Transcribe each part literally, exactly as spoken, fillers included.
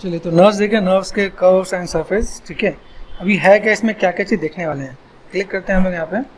चलिए तो नर्व्स देखें, नर्व्स के कर्व्स एंड सरफेस। ठीक है, अभी है क्या इसमें, क्या क्या चीज़ देखने वाले हैं। क्लिक करते हैं हम लोग यहाँ पे।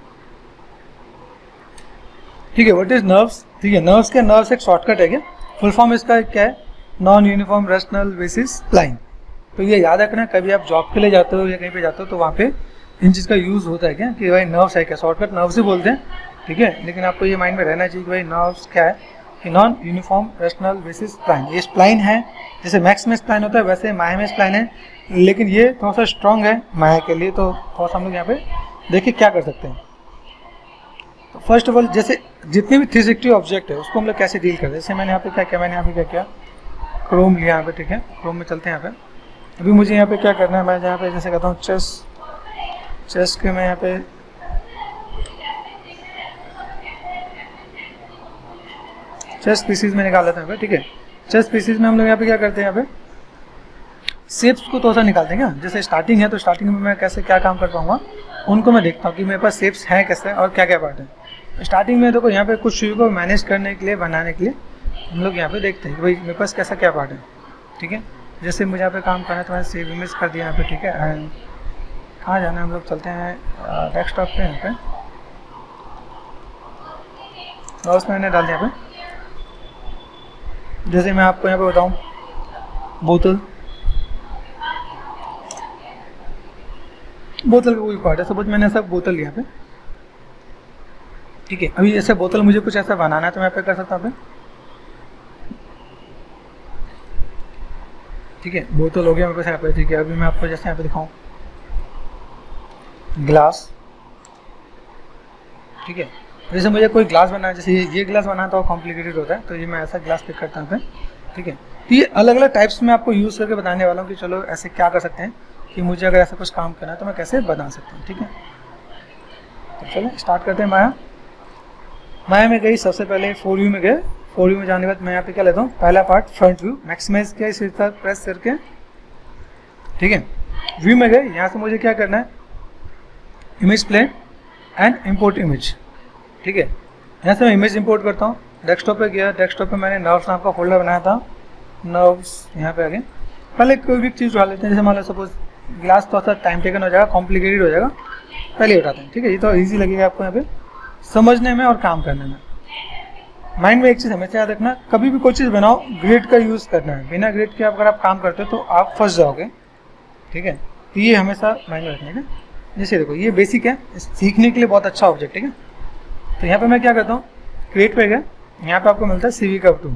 ठीक है, व्हाट इज नर्व्स। ठीक है, नर्व्स के नर्व्स एक शॉर्टकट है क्या, फुल फॉर्म इसका क्या है, non uniform rational basis spline. तो ये याद रखना, कभी आप जॉब के लिए जाते हो या कहीं पे जाते हो तो वहाँ पे इन चीज़ का यूज़ होता है क्या, कि भाई नर्व्स है क्या, शॉर्टकट नर्व्स ही बोलते हैं। ठीक है, लेकिन आपको ये माइंड में रहना चाहिए कि भाई नर्व्स क्या है, कि non uniform rational basis spline. ये स्प्लाइन है, जैसे मैक्स में स्प्लाइन होता है वैसे माया में स्प्लाइन है, लेकिन ये थोड़ा सा स्ट्रॉन्ग है माया के लिए। तो थोड़ा सा हम लोग यहाँ पे देखिए क्या कर सकते हैं। तो फर्स्ट ऑफ ऑल, जैसे जितने भी थ्री सिक्सटी ऑब्जेक्ट है उसको हम लोग कैसे डील करते हैं। जैसे मैंने यहाँ पे क्या किया, मैंने यहाँ पे क्या किया, क्रोम लिया यहाँ पे। ठीक है, क्रोम में चलते हैं यहाँ पे। अभी मुझे यहाँ पे क्या करना है, मैं यहाँ पे जैसे कहता हूँ चेस, चेस के मैं यहाँ पे चेस पीसीज में निकाल लेते हैं। ठीक है, चेस पीसीज में हम लोग यहाँ पे क्या करते हैं, यहाँ पे शेप्स को थोड़ा सा निकालते हैं क्या। जैसे स्टार्टिंग है तो स्टार्टिंग में मैं कैसे क्या काम कर पाऊंगा उनको मैं देखता हूँ कि मेरे पास शेप्स हैं कैसे और क्या क्या पार्ट है। स्टार्टिंग में देखो यहाँ पे कुछ चीज़ों को मैनेज करने के लिए, बनाने के लिए हम लोग यहाँ पे देखते हैं कि भाई मेरे पास कैसा क्या पार्ट है। ठीक है, जैसे मुझे यहाँ पे काम करना है तो मैंने सेव इमेज कर दिया यहाँ पे। ठीक है, एंड कहाँ जाना है, हम लोग चलते हैं डेस्कटॉप पे। यहाँ पे माउस मैंने डाल दिया यहाँ पे। जैसे मैं आपको यहाँ पे बताऊँ, बोतल, बोतल का कोई पार्ट है, सपोज मैंने ऐसा बोतल लिया पे। ठीक है, अभी ऐसे बोतल मुझे कुछ ऐसा बनाना है तो मैं यहाँ पे कर सकता हूँ। ठीक है, बोतल हो गया मेरे पास यहाँ पे। ठीक है, अभी मैं आपको जैसे यहाँ पे दिखाऊँ, ग्लास। ठीक है, जैसे मुझे कोई ग्लास बनाना है, जैसे ये ये ग्लास बनाना तो कॉम्प्लिकेटेड होता है, तो ये मैं ऐसा ग्लास पिक करता हूँ। ठीक है, तो ये अलग अलग टाइप्स में आपको यूज़ करके बताने वाला हूँ कि चलो ऐसे क्या कर सकते हैं, कि मुझे अगर ऐसा कुछ काम करना है तो मैं कैसे बना सकता हूँ। ठीक है, तो चलो स्टार्ट करते हैं। माया माया में गई, सबसे पहले फोर व्यू में गए। फोर व्यू में जाने के बाद मैं यहाँ पे क्या लेता हूँ, पहला पार्ट फ्रंट व्यू, मैक्सिमाइज किया इस तरह प्रेस करके। ठीक है, व्यू में गए, यहाँ से मुझे क्या करना है, image plane and import image. ठीक है, यहाँ से मैं इमेज इंपोर्ट करता हूँ। डेस्कटॉप पे गया, डेस्कटॉप पे मैंने नर्व्स नाम का फोल्डर बनाया था, नर्व्स यहाँ पे आ गए। पहले कोई भी चीज़ उठा लेते हैं, जैसे मान लो सपोज ग्लास, थोड़ा सा टाइम टेकन हो जाएगा, कॉम्प्लिकेटेड हो जाएगा, पहले उठाते हैं। ठीक है, ये तो इजी लगेगा आपको यहाँ पे समझने में और काम करने में। माइंड में एक चीज़ हमेशा याद रखना, कभी भी कोई चीज़ बनाओ ग्रिड का यूज़ करना है। बिना ग्रिड के अगर आप काम करते हो तो आप फंस जाओगे। ठीक है, तो ये हमेशा माइंड में रखने का। जैसे देखो ये बेसिक है, सीखने के लिए बहुत अच्छा ऑब्जेक्ट है। ठीक है, तो यहाँ पे मैं क्या करता हूँ, क्रिएट पे गए, यहाँ पे आपको मिलता है CV curve tool.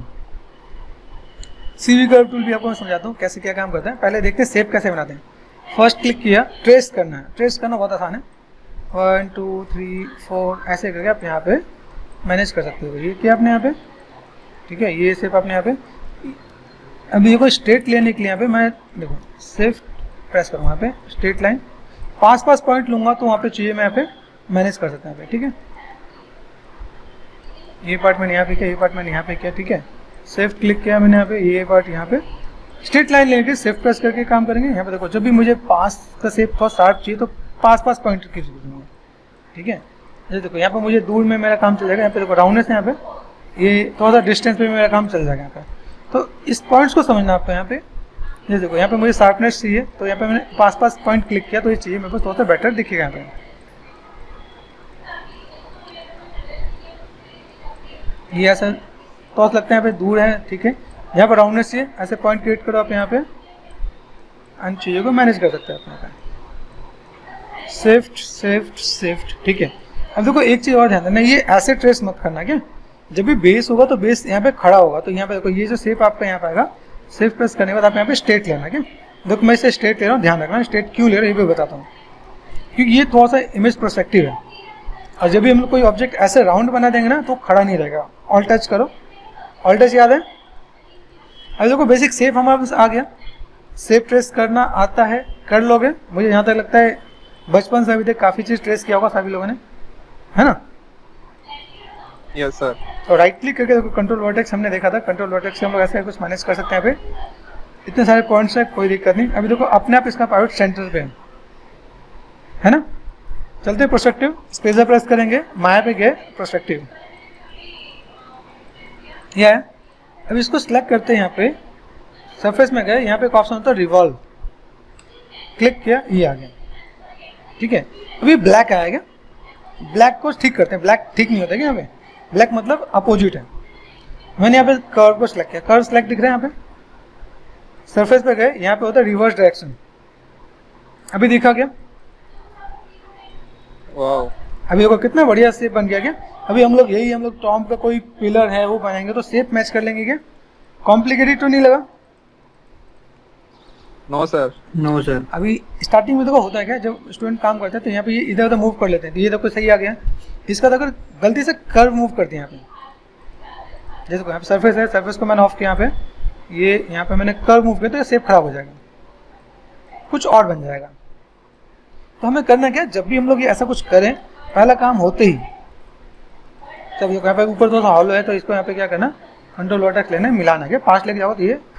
CV curve tool भी आपको मैं समझाता हूँ कैसे क्या काम करता है। पहले देखते हैं शेप कैसे बनाते हैं। फर्स्ट क्लिक किया, ट्रेस करना है। ट्रेस करना बहुत आसान है, वन टू थ्री फोर ऐसे करके आप यहाँ पे मैनेज कर सकते हो। ये किया आपने यहाँ पे। ठीक है, ये शेप आपने यहाँ पे। अभी देखो स्ट्रेट लेने के लिए यहाँ पे मैं देखो सिर्फ प्रेस करूँगा यहाँ पे, straight line pass pass point लूँगा तो वहाँ पे चीज़ें मैं यहाँ पे मैनेज कर सकता हूँ यहाँ पे। ठीक है, ये पार्ट मैंने यहाँ पे किया, ये पार्ट मैंने यहाँ पे किया। ठीक है, सेफ क्लिक किया मैंने यहाँ पे, ये पार्ट यहाँ पे स्ट्रेट लाइन लेके सेफ प्रेस करके काम करेंगे। यहाँ पे देखो जब भी मुझे पास का शेप थोड़ा शार्प चाहिए तो पास पास पॉइंट खींच दूंगा। ठीक है, जैसे देखो यहाँ पे मुझे दूर में मेरा काम चल जाएगा। यहाँ पे देखो राउंडनेस है, यहाँ पे ये थोड़ा सा डिस्टेंस पे मेरा काम चल जाएगा यहाँ पे। तो इस पॉइंट्स को समझना आपको यहाँ पे। जैसे देखो यहाँ पे मुझे शार्पनेस चाहिए तो यहाँ पे मैंने पास पास पॉइंट क्लिक किया तो ये चाहिए मेरे पास, थोड़ा सा बेटर दिखेगा यहाँ पे। ये ऐसा तो लगता है यहाँ पे दूर है। ठीक है, यहाँ पर राउंडनेस चाहिए, ऐसे पॉइंट क्रिएट करो आप यहाँ पे, अन्य चीज़ों को मैनेज कर सकते हैं आप यहाँ पे। Shift shift shift. ठीक है, अब देखो एक चीज़ और ध्यान देना, ये ऐसे ट्रेस मत करना। क्या, जब भी बेस होगा तो बेस यहाँ पे खड़ा होगा, तो यहाँ पे देखो ये जो शेप आपका यहाँ पे आएगा, शिफ्ट प्रेस करने के बाद आप यहाँ पे स्ट्रेट लेना। क्या, देखो मैं इसे स्ट्रेट ले रहा हूँ, ध्यान रखना स्ट्रेट क्यों ले रहा हूँ ये भी बताता हूँ, क्योंकि ये थोड़ा सा इमेज पर्सपेक्टिव है। और जब भी हम लोग कोई ऑब्जेक्ट ऐसे राउंड बना देंगे ना तो खड़ा नहीं रहेगा। ऑल टच करो, ऑल टच याद है। अब देखो बेसिक शेप हमारे पास आ गया, शेप ट्रेस करना आता है, कर लोगे। मुझे यहाँ तक लगता है बचपन से अभी तक काफ़ी चीज़ ट्रेस किया होगा सभी लोगों ने, है ना। Yes sir. तो राइट क्लिक करके देखो कंट्रोल वर्टेक्स हमने देखा था, कंट्रोल वर्टेक्स से हम लोग ऐसे कुछ मैनेज कर सकते हैं। यहाँ पे इतने सारे पॉइंट्स है, कोई दिक्कत नहीं। अभी देखो अपने आप इसका पाइवट सेंटर पे है ना। चलते हैं प्रोस्पेक्टिव, स्पेसर प्रेस करेंगे, माया पे गए, प्रोस्पेक्टिव यह है। अब इसको सिलेक्ट करते हैं यहाँ पे सरफेस में गए, यहाँ पे एक ऑप्शन होता है रिवॉल्व, क्लिक किया, ये आ गया, ठीक है। अभी ब्लैक आएगा, ब्लैक को ठीक करते हैं, ब्लैक ठीक नहीं होता है यहाँ पे, ब्लैक मतलब अपोजिट है। मैंने यहाँ पे कर्व को सिलेक्ट किया, कर्व सिलेक्ट दिख रहा है यहाँ पे, सरफेस पे गए, यहाँ पे होता है रिवर्स डायरेक्शन, अभी दिखा क्या? वाओ, अभी देखो कितना बढ़िया शेप बन गया क्या। अभी हम लोग यही हम लोग टॉम का कोई पिलर है वो बनाएंगे तो शेप मैच कर लेंगे क्या? कॉम्प्लिकेटेड तो नहीं लगा? No sir. No sir. अभी स्टार्टिंग में देखो होता है क्या, जब स्टूडेंट काम करते हैं तो यहाँ पे ये इधर उधर मूव कर लेते हैं, तो ये देखो सही आ गया। इसका तो अगर गलती से कर्व मूव कर दिया यहाँ पे, जैसे यहाँ पे सरफेस है, सरफेस को मैंने ऑफ किया, यहाँ पे ये यहाँ पे मैंने कर्व मूव किया तो शेप खराब हो जाएगा, कुछ और बन जाएगा। तो हमें करना क्या, जब भी हम लोग ये ऐसा कुछ करें, पहला काम होते ही जब यहाँ पे ऊपर थोड़ा सा हॉलो है तो इसको यहाँ पे क्या करना, कंट्रोल वर्टेक्स लेना, मिलाना के पास लेके जाओ तो ये,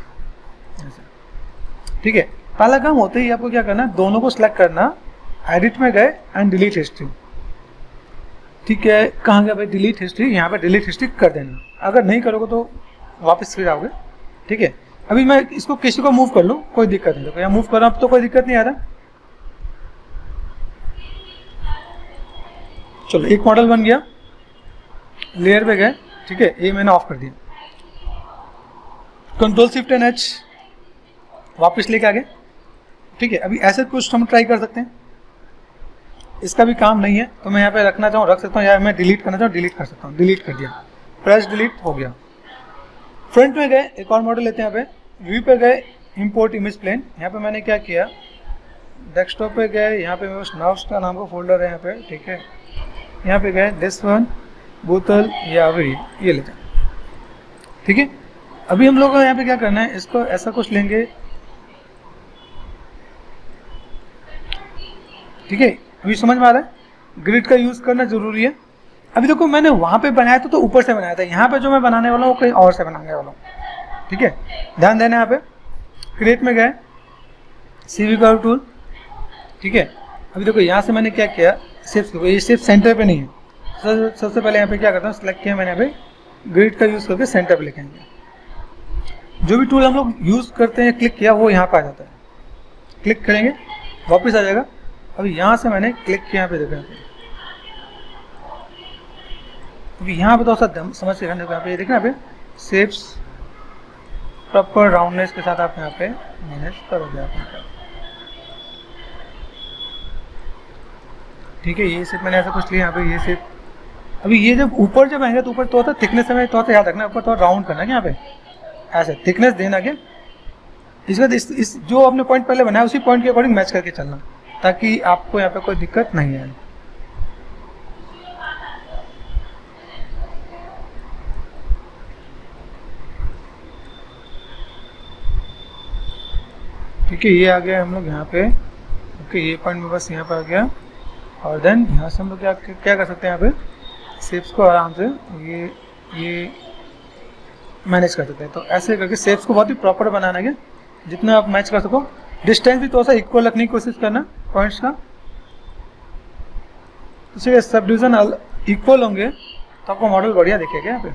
ठीक है। पहला काम होते ही आपको क्या करना, दोनों को सिलेक्ट करना, एडिट में गए एंड डिलीट हिस्ट्री, ठीक है। कहाँ गया भाई डिलीट हिस्ट्री, यहाँ पे डिलीट हिस्ट्री कर देना, अगर नहीं करोगे तो वापस फिर आओगे, ठीक है। अभी मैं इसको किसी को मूव कर लूँ, कोई दिक्कत नहीं, तो यहाँ मूव कर रहा हूँ तो कोई दिक्कत नहीं आ रहा। चलो एक मॉडल बन गया, लेयर पे गए, ठीक है, ये मैंने ऑफ कर दिया, कंट्रोल शिफ्ट एंड एच वापस लेके आ गए, ठीक है। अभी ऐसे कुछ हम ट्राई कर सकते हैं, इसका भी काम नहीं है तो मैं यहाँ पे रखना चाहूँ रख सकता हूँ, या मैं डिलीट करना चाहूँ डिलीट कर सकता हूँ, डिलीट कर दिया, प्रेस डिलीट हो गया। फ्रंट में गए, एक और मॉडल लेते हैं, यहाँ पे व्यू पे गए, इंपोर्ट इमेज प्लेन, यहाँ पे मैंने क्या किया, डेस्कटॉप पे गए, यहाँ पे मेरे पास नर्व्स का नाम का फोल्डर है यहाँ पे, ठीक है। यहाँ पे गए दिस वन, बोतल या वही ये लेते हैं, ठीक है। अभी हम लोग को यहाँ पे क्या करना है, इसको ऐसा कुछ लेंगे, ठीक है। अभी समझ में आ रहा है, ग्रिड का यूज करना जरूरी है। अभी देखो मैंने वहां पे बनाया था तो ऊपर से बनाया था, यहाँ पे जो मैं बनाने वाला हूँ वो कहीं और से बनाने वाला हूँ, ठीक है। ध्यान देना, यहाँ पे क्रिएट में गए, सीवी कर्व टूल, ठीक है। अभी देखो यहाँ से मैंने क्या किया, शेप्स को, ये शेप सेंटर पे नहीं है, सब सबसे पहले यहाँ पे क्या करता हूँ, सिलेक्ट किया मैंने, यहाँ पे ग्रिड का यूज करके सेंटर पे लेके आएंगे। जो भी टूल हम लोग यूज करते हैं, क्लिक किया वो यहाँ पे आ जाता है, क्लिक करेंगे वापस आ जाएगा। अभी यहाँ से मैंने क्लिक किया, यहाँ पे देखो, अभी यहाँ पे तो सब समझ के देखो, यहाँ पे देखना, यहाँ पे शेप्स प्रॉपर राउंडनेस के साथ आप यहाँ पे मैनेज करोगे आप, ठीक है। ये शेप मैंने ऐसा कुछ लिया, यहाँ पे ये शेप। अभी ये जब ऊपर जब आएंगे तो ऊपर थोड़ा सा थिकनेस में थोड़ा सा याद रखना, ऊपर थोड़ा राउंड करना है यहाँ पे, ऐसे थिकनेस देना क्या। इसके बाद इस, इस जो आपने पॉइंट पहले बनाया उसी पॉइंट के अकॉर्डिंग मैच करके चलना, ताकि आपको यहाँ पे कोई दिक्कत नहीं आए, ठीक है। ये आ गया हम लोग यहाँ पे, ओके, ये पॉइंट में बस यहाँ पे आ गया। और देन यहाँ से हम लोग क्या क्या कर सकते हैं, यहाँ पे शेप्स को आराम से ये ये मैनेज कर सकते हैं। तो ऐसे करके शेप्स को बहुत ही प्रॉपर बनाना है, जितना आप मैच कर सको। डिस्टेंस भी थोड़ा सा इक्वल रखने की कोशिश करना पॉइंट्स का, तो सब डिवीजन इक्वल होंगे तो आपको मॉडल बढ़िया दिखेगा। यहाँ पे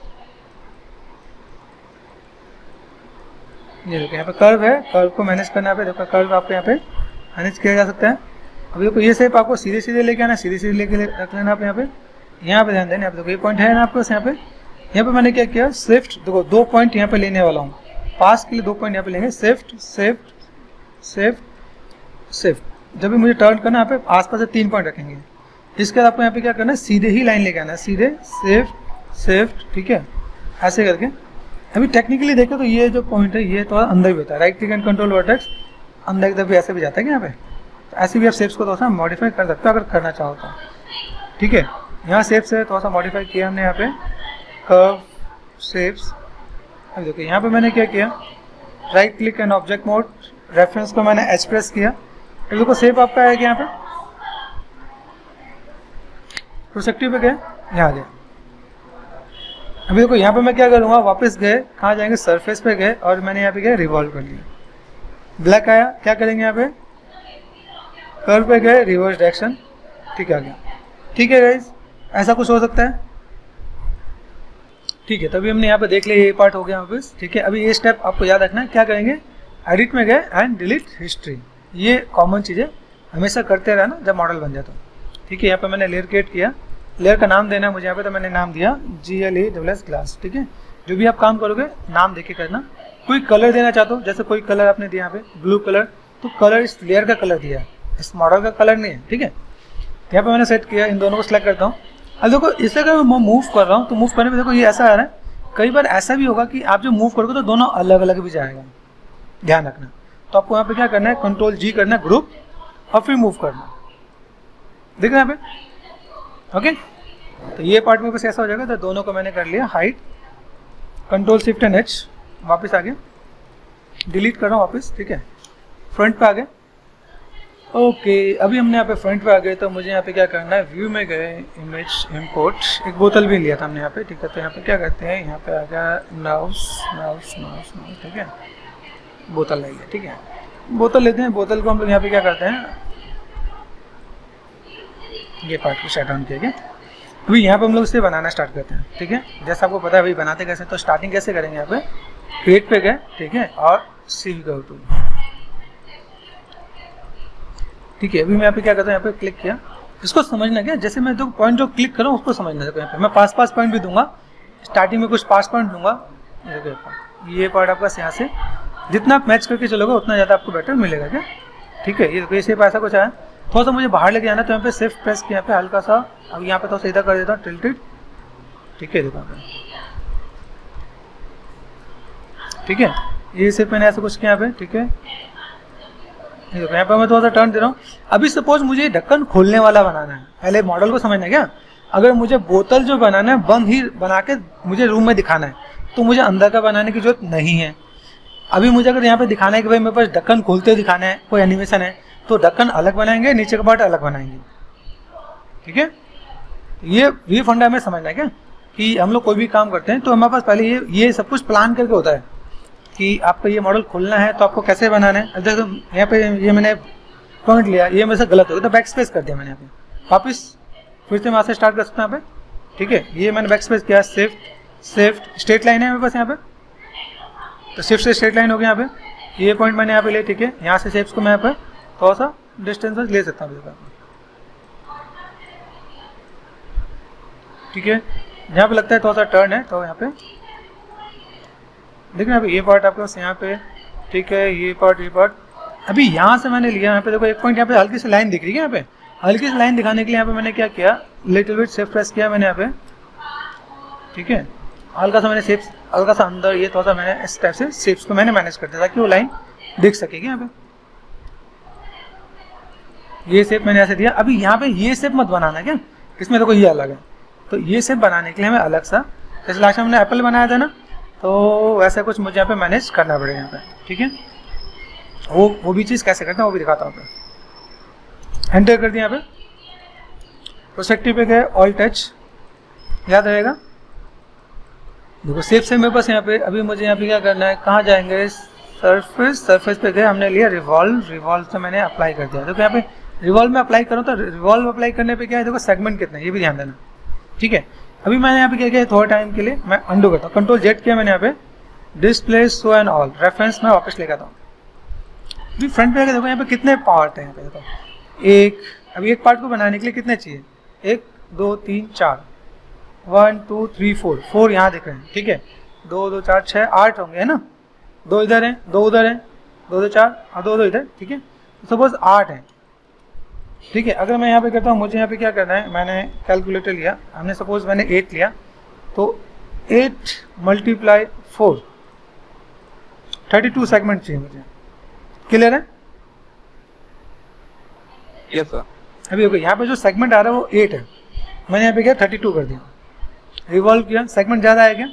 ये देखो, यहाँ पे कर्व है, कर्व को मैनेज करना है, देखो कर्व आपको यहाँ पे मैनेज किया जा सकता है। अभी देखो ये शेप आपको सीधे सीधे लेके आना, सीधे सीधे लेके रख लेना आप यहाँ पे, यहाँ पे ध्यान देना। यहाँ पे देखो ये पॉइंट है ना आपके पास, यहाँ पे यहाँ पे मैंने क्या किया, शिफ्ट, देखो दो पॉइंट यहाँ पे लेने वाला हूँ, पास के लिए दो पॉइंट यहाँ पे लेंगे, शिफ्ट शिफ्ट शिफ्ट शिफ्ट। जब भी मुझे टर्न करना है यहाँ पे आसपास से तीन पॉइंट रखेंगे। इसके बाद आपको यहाँ पे क्या करना है, सीधे ही लाइन लेके आना है, सीधे शिफ्ट शिफ्ट, ठीक है, ऐसे करके। अभी टेक्निकली देखें तो ये जो पॉइंट है ये थोड़ा अंदर भी होता है, right click and control vertex अंदर की तरफ भी ऐसे भी जाता है यहाँ पे। तो ऐसे भी आप शेप्स को थोड़ा सा मॉडिफाई कर सकते हो अगर करना चाहो तो, ठीक है। यहाँ शेप्स है, थोड़ा सा मॉडिफाई किया हमने यहाँ पे, कर्व शेप्स। अभी देखो यहाँ पे मैंने क्या किया, right click and object mode, reference को मैंने एच प्रेस किया, तो देखो शेप आपका आएगा यहाँ पे, प्रोसेक्टिव पे गए, यहाँ आ गया। अभी देखो यहाँ पे मैं क्या करूँगा, वापस गए, कहाँ जाएंगे, सरफेस पे गए और मैंने यहाँ पे गया रिवॉल्व कर लिया, ब्लैक आया, क्या करेंगे यहाँ पे, कर्व पे गए, रिवर्स डायरेक्शन, ठीक है, आ गया। ठीक है गाइस, ऐसा कुछ हो सकता है। ठीक है, तो अभी हमने यहाँ पे देख लिया ये पार्ट हो गया वापस। ठीक है, अभी ये स्टेप आपको याद रखना है, क्या करेंगे, एडिट में गए एंड डिलीट हिस्ट्री, ये कॉमन चीज़ें हमेशा करते रहना जब मॉडल बन जाए तो। ठीक है, यहाँ पे मैंने लेयर क्रिएट किया, लेयर का नाम देना है मुझे यहाँ पे, तो मैंने नाम दिया G L E double S glass. ठीक है, जो भी आप काम करोगे नाम देके करना। कोई कलर देना चाहते हो, जैसे कोई कलर आपने दिया यहाँ पे ब्लू कलर, तो कलर इस लेयर का कलर दिया है, इस मॉडल का कलर नहीं है। ठीक है, यहाँ पे मैंने सेट किया, इन दोनों को सिलेक्ट करता हूँ। अब देखो इसे अगर मैं मूव कर रहा हूँ तो मूव करने में देखो ये ऐसा आ रहा है, कई बार ऐसा भी होगा कि आप जो मूव करोगे तो दोनों अलग अलग भी जाएगा, ध्यान रखना। तो आपको यहाँ पे क्या करना है, कंट्रोल जी करना है ग्रुप और फिर मूव करना, देख रहे हैं यहाँ पे। ओके, तो ये पार्ट में बस ऐसा हो जाएगा। तो दोनों को मैंने कर लिया height, control shift and H, वापस आ गया, डिलीट कर रहा हूँ वापस। ठीक है, फ्रंट पे आ गए। ओके, अभी हमने यहाँ पे फ्रंट पे आ गए, तो मुझे यहाँ पे क्या करना है, व्यू में गए, इमेज इंपोर्ट, एक बोतल भी लिया था हमने यहाँ पे। ठीक है, तो यहाँ पे क्या करते हैं, यहाँ पे आ गया नाउस नाउस नाउस नाउस। ठीक है, बोतल नहीं है। ठीक है, बोतल लेते हैं, बोतल को हम लोग यहाँ पे क्या करते हैं, ये पार्ट को शट डाउन किया गया। अभी यहाँ पे हम लोग इसे बनाना स्टार्ट करते हैं। ठीक है, जैसा आपको पता है अभी बनाते कैसे, तो स्टार्टिंग कैसे करेंगे, यहाँ पे क्रिएट पे गए, ठीक है, और सी गो टू। ठीक है, अभी मैं यहाँ पे क्या करता हूँ, यहाँ पे क्लिक किया, इसको समझना क्या, जैसे मैं जो पॉइंट जो क्लिक करूँ उसको समझना। देखो यहाँ पे मैं पास पास पॉइंट भी दूंगा, स्टार्टिंग में कुछ पास पॉइंट दूंगा, ये पार्ट आपका यहाँ से जितना आप मैच करके चलोगे उतना ज़्यादा आपको बेटर मिलेगा क्या। ठीक है, ये देखो ये ऐसा कुछ आया, थोड़ा सा मुझे बाहर लेके जाना, तो यहाँ पे शिफ्ट प्रेस किया, यहाँ पे हल्का सा, अब यहाँ पे थोड़ा सा इधर कर देता हूँ टिल्टेड। ठीक है, देखो यहाँ पे, ठीक है, ये सिर्फ मैंने ऐसा कुछ किया यहाँ पे। ठीक है, देखो यहाँ पे मैं थोड़ा सा टर्न दे रहा हूँ। अभी सपोज मुझे ढक्कन खोलने वाला बनाना है, पहले मॉडल को समझना है क्या। अगर मुझे बोतल जो बनाना है बंद ही बना के मुझे रूम में दिखाना है, तो मुझे अंदर का बनाने की जरूरत नहीं है। अभी मुझे अगर यहाँ पे दिखाना है कि भाई मेरे पास ढक्कन खोलते हुए दिखाना है, कोई एनिमेशन है, तो ढक्कन अलग बनाएंगे, नीचे का पार्ट अलग बनाएंगे। ठीक है, ये ये फंडा हमें समझना है क्या, कि हम लोग कोई भी काम करते हैं तो हमारे पास पहले ये ये सब कुछ प्लान करके होता है कि आपको ये मॉडल खोलना है तो आपको कैसे बनाना है। अब देखो यहाँ पे ये मैंने पॉइंट लिया, ये मेरे से गलत हो गया, तो बैक स्पेस कर दिया मैंने यहाँ पे, वापस फिर से वहाँ से स्टार्ट कर सकता हूँ यहाँ पे। ठीक है, ये मैंने बैक स्पेस किया, शिफ्ट शिफ्ट स्ट्रेट लाइन है मेरे पास यहाँ पे, तो शिफ्ट से स्ट्रेट लाइन हो गया यहाँ पे, ये पॉइंट मैंने यहाँ पे ले। ठीक है, यहाँ से शेप्स को मैं यहाँ पे थोड़ा सा डिस्टेंस ले सकता हूँ। ठीक है, यहाँ पे लगता है थोड़ा सा टर्न है, तो यहाँ पे देखिए अभी ये पार्ट आपके पास यहाँ पे। ठीक है, ये पार्ट ये पार्ट अभी यहाँ से मैंने लिया, यहाँ पे देखो एक पॉइंट यहाँ पे हल्की सी लाइन दिख रही है, यहाँ पे हल्की सी लाइन दिखाने के लिए यहाँ पे मैंने क्या किया, लिटिल बिट शिफ्ट प्रेस किया मैंने यहाँ पे। ठीक है, हल्का सा मैंने शेप्स हल्का सा अंदर, ये थोड़ा सा मैंने इस टाइप से शेप्स को मैंने मैनेज कर दिया ताकि वो लाइन दिख सकेगी यहाँ पे। ये शेप मैंने ऐसे दिया। अभी यहाँ पे ये शेप मत बनाना क्या, इसमें देखो ये अलग है, तो ये शेप बनाने के लिए हमें अलग सा, जैसे लास्ट टाइम हमने एप्पल बनाया था ना, तो वैसा कुछ मुझे यहाँ पे मैनेज करना पड़ेगा यहाँ पे। ठीक है, वो वो भी चीज़ कैसे करते हैं वो भी दिखाता हूँ। एंटर कर दिया यहाँ पे, प्रोस्पेक्टिव पे गए, ऑल टच, याद रहेगा। देखो शेप से मेरे पास यहाँ पे, अभी मुझे यहाँ पे क्या करना है, कहाँ जाएंगे, सरफेस, सरफेस पे गए, हमने लिया रिवॉल्व, रिवॉल्व से मैंने अप्लाई कर दिया। देखो यहाँ पे रिवॉल्व में अप्लाई करूँ तो रिवॉल्व अप्लाई करने पे क्या है, देखो सेगमेंट कितना है ये भी ध्यान देना। ठीक है, अभी मैंने यहाँ पे क्या किया, थोड़ा टाइम के लिए मैं अंडू करता हूँ, कंट्रोल जेड किया मैंने यहाँ पे, display show and all, reference में वापस लेकर आता हूँ। अभी फ्रंट पे आके देखो यहाँ पे कितने पार्ट हैं, यहाँ पे देखो एक, अभी एक पार्ट को बनाने के लिए कितने चाहिए, एक दो तीन चार, one two three four, four यहाँ दिख रहे हैं। ठीक है, दो दो चार छः आठ होंगे है ना, दो इधर हैं, दो उधर हैं, दो दो चार और दो दो इधर। ठीक है, सपोज आठ हैं। ठीक है, अगर मैं यहाँ पे करता हूँ, मुझे यहाँ पे क्या करना है, मैंने कैलकुलेटर लिया, हमने सपोज मैंने एट लिया, तो eight multiply four, thirty two segment चाहिए मुझे। क्लियर है? Yes sir. अभी ओके, यहाँ पे जो सेगमेंट आ रहा है वो एट है, मैंने यहाँ पे क्या थर्टी टू कर दिया, रिवॉल्व किया, सेगमेंट ज़्यादा है क्या,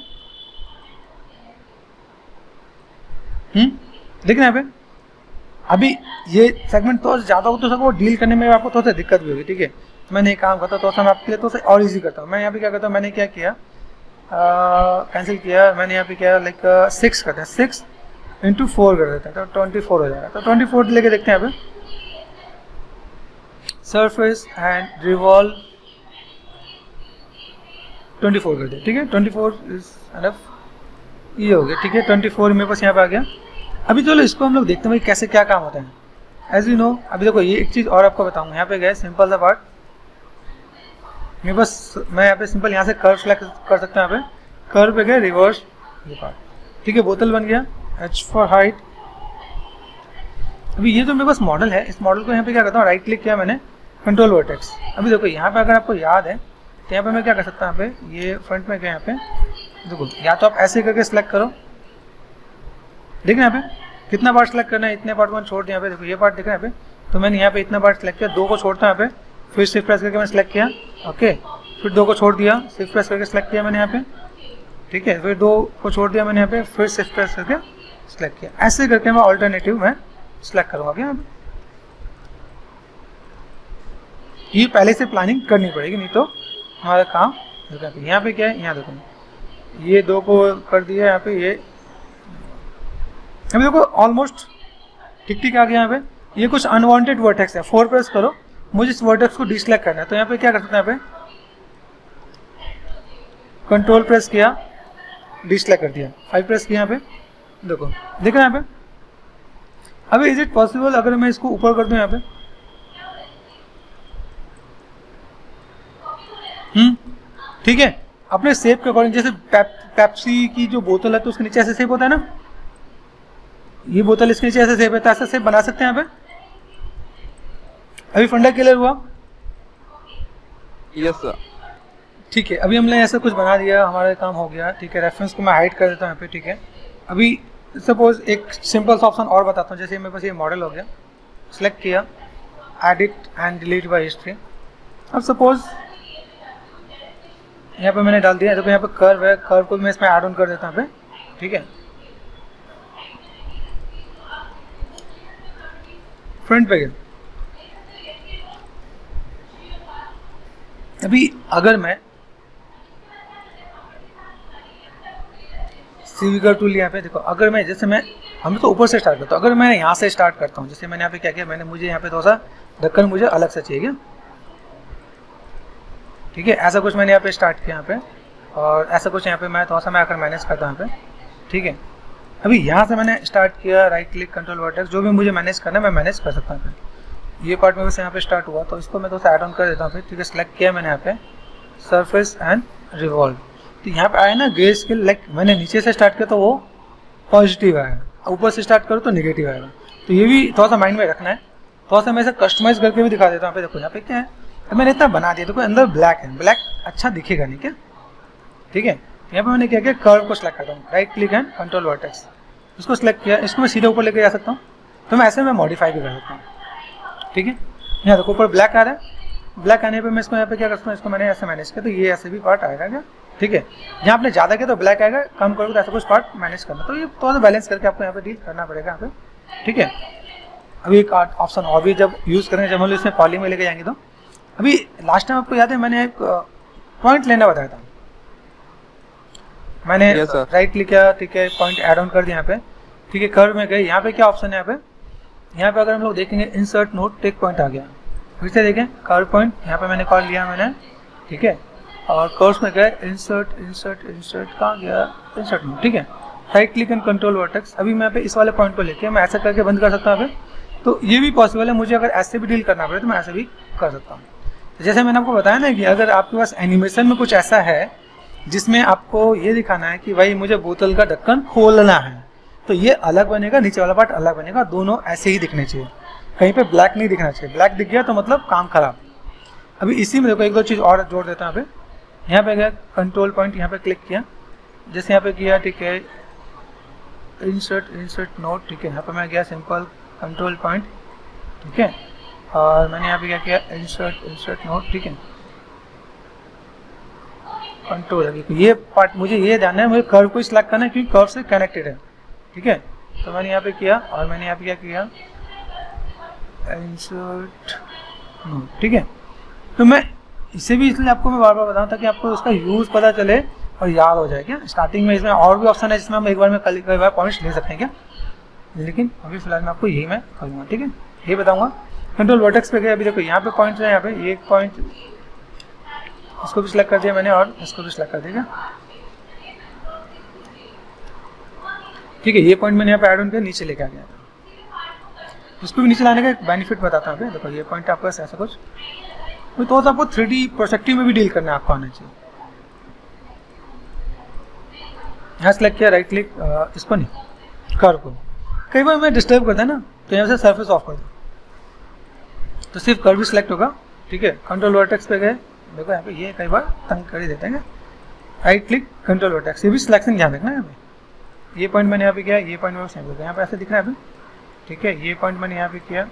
हम्म देख रहे हैं यहाँ पे। अभी ये सेगमेंट थोड़ा ज़्यादा हो तो सबको डील करने में आपको थोड़ा सा दिक्कत भी होगी। ठीक है, तो मैंने एक काम करता हूँ, थोड़ा सा मैं आपके लिए थोड़ा सा और इजी करता हूँ। मैं यहाँ पे क्या करता हूँ, मैंने क्या किया, कैंसिल किया, मैंने यहाँ पे क्या लाइक सिक्स करते हैं, सिक्स इंटू फोर कर देते हैं तो ट्वेंटी फोर हो जाएगा। तो ट्वेंटी फोर लेके देखते हैं यहाँ पे, surface and revolve twenty four कर दिया, ठीक है। ट्वेंटी फोर इज एनफ, ये हो गया, ठीक है। ट्वेंटी फोर मेरे पास यहाँ पे आ गया। अभी चलो इसको हम लोग देखते हैं भाई कैसे क्या काम होता है। एज यू नो, अभी देखो ये एक चीज़ और आपको बताऊंगा। यहाँ पे गए सिंपल सा पार्ट, मेरे पास मैं यहाँ पे सिंपल यहाँ से कर्व सेलेक्ट कर सकता हूँ। यहाँ पे कर्व पे गए, रिवर्स ये पार्ट, ठीक है। बोतल बन गया, एच फॉर हाइट। अभी ये जो मेरे पास मॉडल है, इस मॉडल को यहाँ पे क्या करता हूँ, राइट क्लिक किया मैंने, कंट्रोल वर्टेक्स। अभी देखो यहाँ पे अगर आपको याद है तो यहाँ पे मैं क्या कर सकता हूँ, यहाँ पे ये फ्रंट में गया, यहाँ पे देखो, या तो आप ऐसे करके सिलेक्ट करो, देखना यहाँ पे कितना पार्ट सेलेक्ट करना है, इतने पार्ट वन छोड़ दिया। यहाँ पे देखो ये पार्ट दिख रहा है यहाँ पे, तो मैंने यहाँ पे इतना पार्ट सेलेक्ट किया, दो को छोड़ता हूँ यहाँ पे, फिर शिफ्ट प्रेस करके मैंने सेलेक्ट किया, ओके। फिर दो को छोड़ दिया, शिफ्ट प्रेस करके सेलेक्ट किया मैंने यहाँ पे, ठीक है। फिर दो को छोड़ दिया मैंने यहाँ पे, फिर शिफ्ट प्रेस करके सेलेक्ट किया। ऐसे करके मैं ऑल्टरनेटिव मैं सेलेक्ट करूँगा क्या, यहाँ पे ये पहले से प्लानिंग करनी पड़ेगी, नहीं तो हमारा काम रुका। यहाँ पे क्या है, यहाँ देखो ये दो को कर दिया यहाँ पे, ये अभी देखो ऑलमोस्ट ठीक ठीक आ गया। यहाँ पे ये कुछ अनवांटेड वर्टेक्स है, फोर प्रेस करो, मुझे इस वर्टेक्स को डिसलेक्ट करना है, तो यहाँ पे क्या कर सकते हैं, यहाँ पे कंट्रोल प्रेस किया, डिसलेक्ट कर दिया, फाइव प्रेस किया, यहाँ पे देखो देखो यहाँ पे। अभी इज इट पॉसिबल अगर मैं इसको ऊपर कर दूं यहाँ पे, हम्म ठीक है, अपने शेप के अकॉर्डिंग, जैसे पेप, पेप्सी की जो बोतल है तो उसके नीचे ऐसे शेप होता है ना, ये बोतल इसके नीचे ऐसे शेप है, तो ऐसा शेप बना सकते हैं यहाँ पे। अभी फंडा क्लियर हुआ? Yes sir. ठीक है, अभी हमने ऐसा कुछ बना दिया, हमारा काम हो गया, ठीक है। रेफरेंस को मैं हाइड कर देता हूँ यहाँ पे, ठीक है। अभी सपोज एक सिंपल सा ऑप्शन और बताता हूँ, जैसे मेरे पास ये मॉडल हो गया, सिलेक्ट किया, edit and delete by history. अब सपोज यहाँ पे मैंने डाल दिया, देखो यहाँ पे कर्व है, कर्व को मैं इसमें ऐड ऑन कर देता हूँ यहाँ पे, ठीक है। फ्रंट पे गया, अभी अगर मैं सीवी का टूल यहाँ पे देखो, अगर मैं जैसे मैं हम तो ऊपर से स्टार्ट करता हूँ, अगर मैं यहाँ से स्टार्ट करता हूँ, जैसे मैंने यहाँ पे क्या किया, मैंने मुझे यहाँ पे थोड़ा सा ढक्कन मुझे अलग से चाहिए क्या, ठीक है। ऐसा कुछ मैंने यहाँ पे स्टार्ट किया यहाँ पे, और ऐसा कुछ यहाँ पे मैं थोड़ा सा मैं आकर मैनेज करता हूँ यहाँ पे, ठीक है। अभी यहाँ से मैंने स्टार्ट किया, राइट क्लिक कंट्रोल वर्टेक्स, जो भी मुझे मैनेज करना है मैं मैनेज कर सकता हूँ। ये पार्ट में से यहाँ पे स्टार्ट हुआ, तो इसको मैं थोड़ा सा ऐड ऑन कर देता हूँ फिर, ठीक है। सेलेक्ट किया मैंने यहाँ पे सरफेस एंड रिवॉल्व, तो यहाँ पे आया ना ग्रे स्केल, लाइक मैंने नीचे से स्टार्ट किया तो वो पॉजिटिव आएगा, ऊपर से स्टार्ट करो तो निगेटिव आएगा। तो ये भी थोड़ा सा माइंड में रखना है। थोड़ा सा मैं इसे कस्टमाइज करके भी दिखा देता हूँ। देखो यहाँ पे क्या है, तो मैंने इतना बना दिया, देखो अंदर ब्लैक है, ब्लैक अच्छा दिखेगा नहीं क्या, ठीक है। यहाँ पे मैंने क्या किया, कर्व को सिलेक्ट करता हूँ, right click and control vertex, इसको सिलेक्ट किया, इसको मैं सीधे ऊपर लेके जा सकता हूँ, तो मैं ऐसे में मॉडिफाई भी कर सकता हूँ, ठीक है। यहाँ देखो ऊपर ब्लैक आ रहा है, ब्लैक आने पे मैं इसको यहाँ पे क्या करता हूँ, इसको मैंने ऐसे मैनेज किया, तो ये ऐसे भी पार्ट आएगा क्या, ठीक है। जहाँ आपने ज़्यादा किया तो ब्लैक आएगा, कम करोगे तो ऐसा कुछ पार्ट मैनेज करना, तो ये थोड़ा सा बैलेंस करके आपको यहाँ पे डील करना पड़ेगा यहाँ पे, ठीक है। अभी एक ऑप्शन और भी जब यूज़ करेंगे, जब हम लोग इसमें पॉली में लेके जाएंगे, तो अभी लास्ट टाइम आपको याद है मैंने एक पॉइंट लेना बताया था, मैंने राइट क्लिक किया, ठीक है, पॉइंट ऐड ऑन कर दिया यहाँ पे, ठीक है। कर्व में गए, यहाँ पे क्या ऑप्शन है, यहाँ पे यहाँ पे अगर हम लोग देखेंगे इंसर्ट नोट टेक पॉइंट आ गया, फिर से देखें कर्व पॉइंट, यहाँ पे मैंने कॉल लिया मैंने, ठीक है। और कर्व्स में गए, इंसर्ट इंसर्ट इंसर्ट कहाँ गया, इंसर्ट नोट, ठीक है। Right click and control vertex, अभी मैं यहाँ पे इस वाले पॉइंट को लेके मैं ऐसा करके बंद कर सकता हूँ यहाँ पे, तो ये भी पॉसिबल है। मुझे अगर ऐसे भी डील करना पड़े तो मैं ऐसे भी कर सकता हूँ। जैसे मैंने आपको बताया ना कि अगर आपके पास एनिमेशन में कुछ ऐसा है जिसमें आपको ये दिखाना है कि भाई मुझे बोतल का ढक्कन खोलना है, तो ये अलग बनेगा, नीचे वाला पार्ट अलग बनेगा, दोनों ऐसे ही दिखने चाहिए, कहीं पे ब्लैक नहीं दिखना चाहिए। ब्लैक दिख गया तो मतलब काम खराब। अभी इसी में देखो एक दो चीज़ और जोड़ देता हूँ। यहाँ पे यहाँ पे गया कंट्रोल पॉइंट, यहाँ पे क्लिक किया, जैसे यहाँ पे किया, ठीक है, इंसर्ट इंसर्ट नोट, ठीक है। यहाँ पे मैं गया सिंपल कंट्रोल पॉइंट, ठीक है, और मैंने यहाँ पे क्या किया, इंसर्ट इंसर्ट नोट, ठीक है, कंट्रोल है। ये पार्ट मुझे ये जानना है, मुझे कर्व को सिलेक्ट करना है क्योंकि कर्व से कनेक्टेड है, ठीक है। तो मैंने यहाँ पे किया और मैंने यहाँ पे क्या किया, इंसर्ट नोट, ठीक है। तो मैं इसे भी इसलिए आपको मैं बार बार बताऊँ ताकि आपको उसका यूज़ पता चले और याद हो जाए क्या। स्टार्टिंग में इसमें और भी ऑप्शन है जिसमें हम एक बार में कई कई बार पॉइंट्स ले सकते हैं क्या, लेकिन अभी फिलहाल मैं आपको यही मैं करूँगा, ठीक है, यही बताऊँगा। कंट्रोल वर्टेक्स पे गए, अभी देखो यहाँ पे पॉइंट्स है, यहाँ पे एक पॉइंट इसको भी सिलेक्ट कर दिया मैंने और इसको भी सिलेक्ट कर दिया। ठीक है, ये पॉइंट मैंने यहाँ पे ऐड ऑन किया, नीचे लेके आ गया। इसको भी नीचे लाने का एक बेनिफिट बताता हूँ। देखो ये पॉइंट आपको ऐसा कुछ तो आपको थ्री डी प्रोस्पेक्टिव में भी डील करना है, आपको आना चाहिए। यहाँ सेलेक्ट किया, राइट क्लिक, इसको नहीं कर्व को। कई बार मैं डिस्टर्ब करता है ना, तो यहाँ से सरफेस ऑफ कर दो तो सिर्फ कर्व भी सिलेक्ट होगा। ठीक है, कंट्रोल वर्टेक्स पे गए, देखो यहाँ पे ये कई बार तंग कर ही देते हैं। राइट क्लिक, कंट्रोल वर्टेक्स, ये भी सिलेक्शन ध्यान रखना है। यहाँ पे ये पॉइंट मैंने यहाँ पे किया, ये पॉइंट मैंने सेम यहाँ पे ऐसे दिख रहा है अभी। ठीक है, ये पॉइंट मैंने यहाँ पे किया,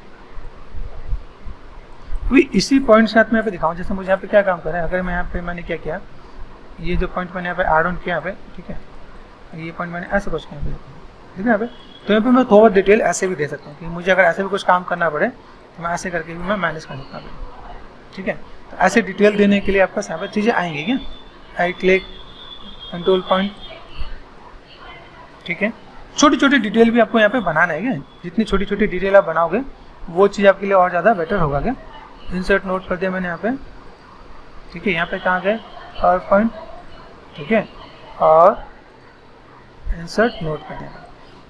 अभी इसी पॉइंट के साथ मैं यहाँ पे दिखाऊँ जैसे मुझे यहाँ पे क्या काम कर रहा है। अगर मैं यहाँ पे मैंने क्या किया, ये जो पॉइंट मैंने यहाँ पे ऐड ऑन किया यहाँ पे, ठीक है, ये पॉइंट मैंने ऐसे कुछ किया, ठीक है यहाँ पे, तो यहाँ पे मैं थोड़ा डिटेल ऐसे भी दे सकता हूँ कि मुझे अगर ऐसे भी कुछ काम करना पड़े तो मैं ऐसे करके भी मैं मैनेज कर सकता हूँ। ठीक है, तो ऐसे डिटेल देने के लिए आपका यहाँ पे चीज़ें आएंगी क्या, राइट क्लिक, कंट्रोल पॉइंट। ठीक है, छोटी छोटी डिटेल भी आपको यहाँ पे बनाना है क्या, जितनी छोटी छोटी डिटेल आप बनाओगे वो चीज़ आपके लिए और ज़्यादा बेटर होगा क्या। इंसर्ट नोट कर दिया मैंने यहाँ पे। ठीक है, यहाँ पे कहाँ गए, पावर पॉइंट। ठीक है, और इंसर्ट नोट कर दिया,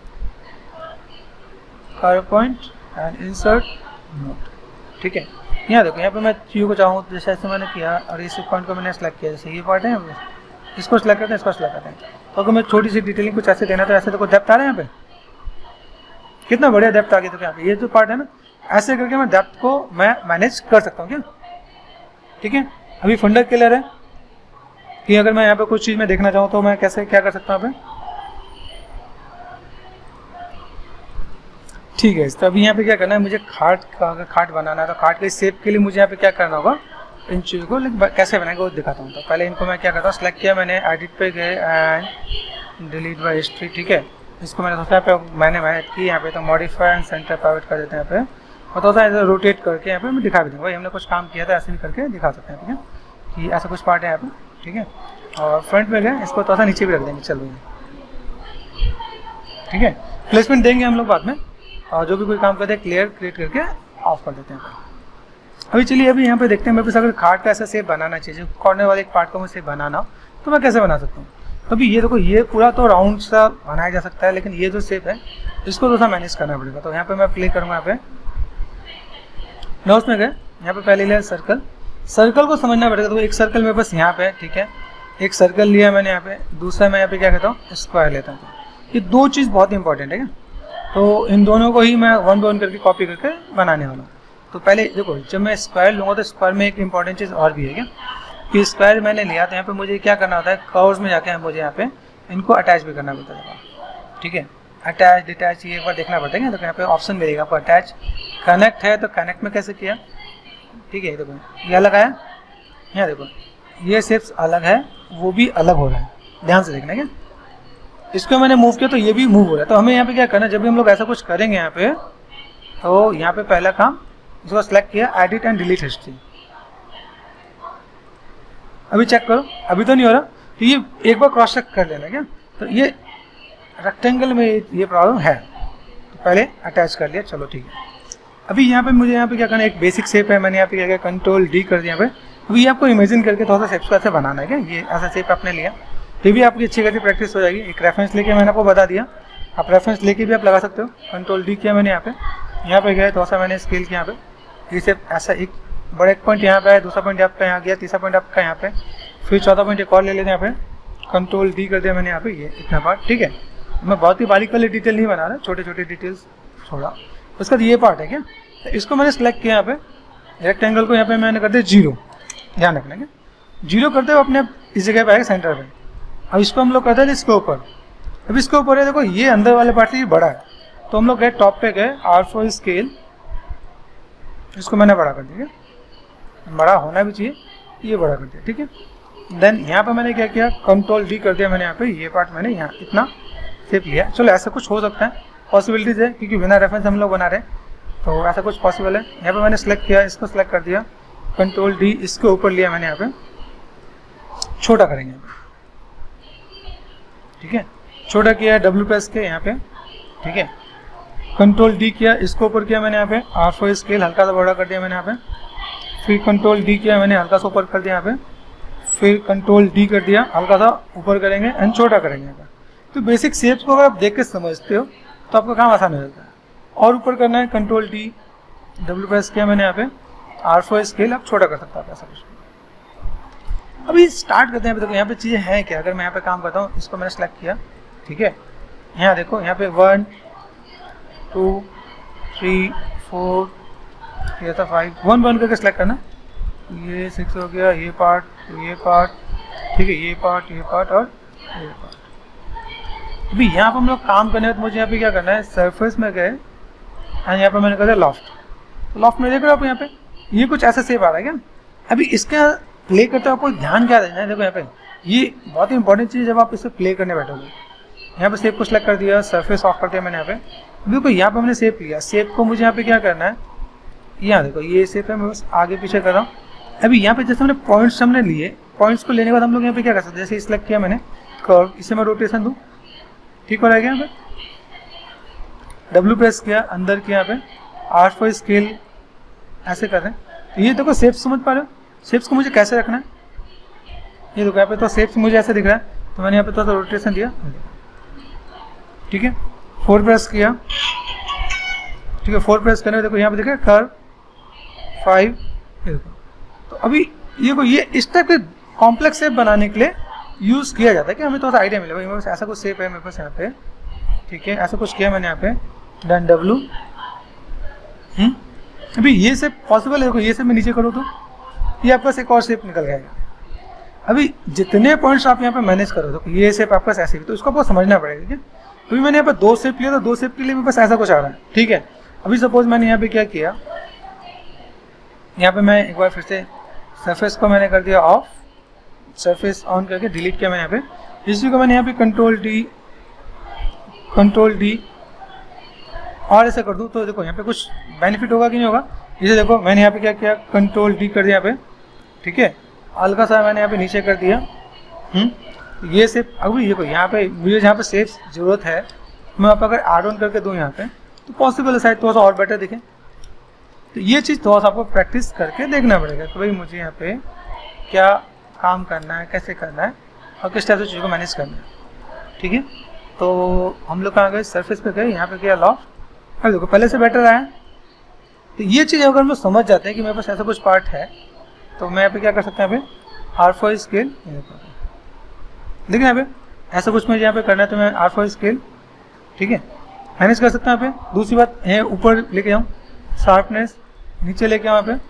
power point and insert note. ठीक है, यहाँ देखो, यहाँ पे मैं चीज़ों को चाहूँ जैसे ऐसे मैंने किया और इस पॉइंट को मैंने सेलेक्ट किया, जैसे ये पार्ट है इसको सेलेक्ट करते हैं, इसको सेलेक्ट करते हैं। तो अगर मैं छोटी सी डिटेलिंग कुछ ऐसे देना तो ऐसे देखो डेप्थ आ रहा है यहाँ पे, कितना बढ़िया डेप्थ आ गया। तो यहाँ पे ये जो पार्ट है ना, ऐसे करके मैं डेप्थ को मैं मैनेज कर सकता हूँ क्या। ठीक है, अभी फंडा क्लियर है कि अगर मैं यहाँ पे कुछ चीज़ में देखना चाहूँ तो मैं कैसे क्या कर सकता हूँ यहाँ पे। ठीक है, तो अभी यहाँ पे क्या करना है, मुझे खाट का अगर खाट बनाना है तो खाट के शेप के लिए मुझे यहाँ पे क्या करना होगा, इन चीज़ों को कैसे बनाएंगे वो दिखाता हूँ। तो पहले इनको मैं क्या करता हूँ, सेलेक्ट किया मैंने, एडिट पे गए एंड डिलीट बाय हिस्ट्री। ठीक है, इसको मैंने सोचा पे मैंने मेहनत की यहाँ पे, तो मॉडिफाई एंड सेंटर प्राइवेट कर देते हैं यहाँ पे, और थोड़ा सा रोटेट करके यहाँ पे मैं दिखा भी दूँगा। भाई हमने कुछ काम किया था, ऐसे भी करके दिखा सकते हैं। ठीक है, कि ऐसा कुछ पार्ट है यहाँ पे। ठीक है, और फ्रंट में गए, इसको थोड़ा सा नीचे भी रख देंगे, चलो। ठीक है, प्लेसमेंट देंगे हम लोग बाद में, और जो भी कोई काम करते हैं क्लियर क्रिएट करके ऑफ कर देते हैं। अभी चलिए अभी यहाँ पे देखते हैं, मेरे पास अगर खाट का ऐसा शेप बनाना चाहिए, कॉर्नर वाले एक पार्ट को मुझे बनाना हो तो मैं कैसे बना सकता हूँ। तो अभी ये देखो, ये पूरा तो राउंड सा बनाया जा सकता है, लेकिन ये जो शेप है इसको थोड़ा सा मैनेज करना पड़ेगा। तो यहाँ पे मैं प्ले करूँगा, यहाँ पे नोट्स में गए, यहाँ पे पहले लिया सर्कल। सर्कल को समझना पड़ेगा। तो एक सर्कल मेरे पास यहाँ पे, ठीक है, एक सर्कल लिया मैंने यहाँ पे, दूसरा मैं यहाँ पे क्या कहता हूँ, स्क्वायर लेता हूँ। ये दो चीज़ बहुत इंपॉर्टेंट है क्या, तो इन दोनों को ही मैं वन बाय वन करके कॉपी करके बनाने वाला हूँ। तो पहले देखो, जब मैं स्क्वायर लूँगा तो स्क्वायर में एक इंपॉर्टेंट चीज़ और भी है क्या, कि स्क्वायर मैंने लिया तो यहाँ पे मुझे क्या करना होता है, कर्व्स में जाके मुझे यहाँ पे इनको अटैच भी करना पड़ता है। ठीक है, अटैच डिटैच ये एक बार देखना पड़ता है। तो यहाँ पे ऑप्शन मिलेगा आपको, अटैच, कनेक्ट है तो कनेक्ट में कैसे किया। ठीक है, देखो ये अलग आया, यहाँ देखो ये शेप्स अलग है, वो भी अलग हो रहा है, ध्यान से देखना क्या। इसको मैंने मूव किया तो ये भी मूव हो रहा है। तो हमें यहाँ पे क्या करना है, जब भी हम लोग ऐसा कुछ करेंगे यहाँ पे, तो यहाँ पे पहला काम, इसको सेलेक्ट किया, एडिट एंड डिलीट हिस्ट्री। अभी चेक करो, अभी तो नहीं हो रहा, तो ये एक बार क्रॉस चेक कर लेना क्या। तो ये रेक्टेंगल में ये प्रॉब्लम है, तो पहले अटैच कर लिया, चलो ठीक है। अभी यहाँ पे मुझे यहाँ पे क्या करना है, एक बेसिक शेप है, मैंने यहाँ पे क्या किया, कंट्रोल डी कर दिया यहाँ पे। अभी आपको इमेजिन करके थोड़ा सा शेप्स को ऐसे बनाना है क्या, ये ऐसा शेप आपने लिया, फिर भी आपकी अच्छी खासी प्रैक्टिस हो जाएगी। एक रेफरेंस लेके मैंने आपको बता दिया, आप रेफरेंस लेके भी आप लगा सकते हो। कंट्रोल डी किया मैंने यहाँ पे, यहाँ पे गया थोड़ा सा मैंने स्केल किया यहाँ पे, ये शेप ऐसा एक बड़ा एक पॉइंट यहाँ पे है, दूसरा पॉइंट आपका यहाँ गया, तीसरा पॉइंट आपका यहाँ पे, फिर चौथा पॉइंट एक और ले लेते हैं यहाँ पे। कंट्रोल डी कर दिया मैंने यहाँ पे, ये इतना पार्ट। ठीक है, मैं बहुत ही बारीक वाली डिटेल नहीं बना रहा, छोटे छोटे डिटेल्स छोड़ा। उसके बाद ये पार्ट है क्या, तो इसको मैंने सेलेक्ट किया यहाँ पे, रेक्टेंगल को यहाँ पे मैंने कर दिया जीरो, ध्यान रखना क्या, जीरो करते हुए अपने इस जगह पे आएगा सेंटर पे। अब इसको हम लोग करते हैं इसके ऊपर, अब इसके ऊपर है देखो, ये अंदर वाले पार्ट से ये बड़ा है, तो हम लोग गए टॉप पे गए, आर फोर स्केल, इसको मैंने बड़ा कर दिया, बड़ा होना भी चाहिए, ये बड़ा कर दिया। ठीक है, देन यहाँ पे मैंने क्या किया, कंट्रोल डी कर दिया मैंने यहाँ पे, ये पार्ट मैंने यहाँ इतना शेप लिया। चलो ऐसा कुछ हो सकता है, पॉसिबिलिटीज है, क्योंकि बिना रेफरेंस हम लोग बना रहे हैं, तो ऐसा कुछ पॉसिबल है। यहाँ पे मैंने सेलेक्ट किया, इसको सेलेक्ट कर दिया, कंट्रोल डी, इसके ऊपर लिया मैंने यहाँ पे, छोटा करेंगे। ठीक है, छोटा किया डब्ल्यू प्रेस के यहाँ पे। ठीक है, कंट्रोल डी किया, इसको ऊपर किया मैंने यहाँ पे, आर फोर स्केल हल्का सा बड़ा कर दिया मैंने यहाँ पे, फिर कंट्रोल डी किया मैंने, हल्का सा ऊपर कर दिया यहाँ पे, फिर कंट्रोल डी कर दिया, हल्का सा ऊपर करेंगे एंड छोटा करेंगे यहाँ पे। तो बेसिक शेप्स को अगर आप देख के समझते हो तो आपका काम आसान हो जाता है। और ऊपर करना है कंट्रोल डी, डब्ल्यू प्रेस किया मैंने यहाँ पे, आर फोर स्केल आप छोटा कर सकते हो ऐसा कुछ। अभी स्टार्ट करते हैं। अभी देखो यहाँ पे चीज़ें हैं क्या। अगर मैं यहाँ पे काम करता हूँ, इसको मैंने सेलेक्ट किया, ठीक है, यहाँ देखो यहाँ पे वन टू थ्री फोर ये था फाइव, वन वन करके सेलेक्ट करना। ये सिक्स हो गया, ये पार्ट, ये पार्ट, ठीक है, ये पार्ट, ये पार्ट और ये पार्ट। अभी यहाँ पर हम लोग काम करने में तो मुझे यहाँ पे क्या करना है, सरफेस में गए एंड यहाँ पे मैंने कर दिया लॉफ्ट। तो लॉफ्ट में देख रहे हो आप यहाँ पे ये कुछ ऐसा शेप आ रहा है क्या। अभी इसका प्ले करते हो आपको ध्यान क्या देना है, देखो यहाँ पे ये बहुत ही इंपॉर्टेंट चीज़, जब आप इसे प्ले करने बैठोगे यहाँ पे शेप को सेलेक्ट कर दिया, सरफेस ऑफ कर दिया मैंने यहाँ पे। देखो यहाँ पे मैंने शेप लिया, शेप को मुझे यहाँ पे क्या करना है, यहाँ देखो ये शेप है, मैं बस आगे पीछे कर रहा हूँ। अभी यहाँ पे जैसे हमने पॉइंट्स हमने लिए, पॉइंट्स को लेने के बाद हम लोग यहाँ पे क्या कर सकते हैं, जैसे सिलेक्ट किया मैंने कर्व, इसे मैं रोटेशन दूँ, ठीक हो रहा है यहाँ पे, डब्ल्यू प्रेस किया, अंदर किया यहाँ पे, आर फोर स्केल ऐसे कर रहे हैं। तो ये देखो शेप्स समझ पा रहे हो, शेप्स को मुझे कैसे रखना है, ये देखो यहाँ पे तो शेप्स मुझे ऐसे दिख रहा है, तो मैंने यहाँ पे थोड़ा सा रोटेशन दिया, ठीक है, फोर प्रेस किया, ठीक है, फोर प्रेस करने में देखो यहाँ पे देखा कर्व फाइव, ये देखो। तो अभी ये को ये इस टाइप के कॉम्प्लेक्स शेप बनाने के लिए यूज़ किया जाता है कि हमें थोड़ा सा आइडिया मिले, भाई मेरे पास ऐसा कुछ शेप है मेरे पास यहाँ पे, ठीक है, ऐसा कुछ किया मैंने यहाँ पे, डन डब्लू। हम्म अभी ये शेप पॉसिबल है, देखो ये शेप मैं नीचे करूँ तो ये आपके पास एक और शेप निकल जाएगा। अभी जितने पॉइंट्स आप यहाँ पे मैनेज करो, तो ये शेप आपके पास ऐसे भी, तो इसको आपको समझना पड़ेगा, ठीक है। अभी मैंने यहाँ पे दो शेप लिया, तो दो शेप के लिए मेरे पास ऐसा कुछ आ रहा है, ठीक है। अभी सपोज मैंने यहाँ पे क्या किया, यहाँ पे मैं एक बार फिर से सरफेस को मैंने कर दिया ऑफ, सरफेस ऑन करके डिलीट किया मैंने यहाँ पे, इसी को मैंने यहाँ पे कंट्रोल डी, कंट्रोल डी और ऐसे कर दूँ, तो देखो यहाँ पे कुछ बेनिफिट होगा कि नहीं होगा। इसे देखो मैंने यहाँ पे क्या किया, कंट्रोल डी कर दिया यहाँ पे, ठीक है, हल्का सा मैंने यहाँ पे नीचे कर दिया। हम्म ये शेप, अभी देखो यहाँ पे मुझे जहाँ पे शेप जरूरत है, मैं आप अगर एड ऑन करके दूँ यहाँ पे तो पॉसिबल है शायद थोड़ा सा और बेटर दिखे। तो ये चीज़ थोड़ा सा आपको प्रैक्टिस करके देखना पड़ेगा कि भाई मुझे यहाँ पे क्या काम करना है, कैसे करना है और किस टाइप से चीज़ों को मैनेज करना है, ठीक है। तो हम लोग कहाँ गए, सरफेस पे गए, यहाँ पे किया लॉफ्ट, अब देखो पहले से बेटर आया। तो ये चीज़ अगर हम लोग समझ जाते हैं कि मेरे पास ऐसा कुछ पार्ट है, तो मैं यहाँ पे क्या कर सकता हूँ, यहाँ पे आर फोर स्केल, देखिए यहाँ पे ऐसा कुछ मुझे यहाँ पे करना है, तो मैं आर फोर स्केल, ठीक है, मैनेज कर सकता हूँ यहाँ पे। दूसरी बात है ऊपर लेके जाऊँ, शार्पनेस नीचे लेके आओ, यहाँ पे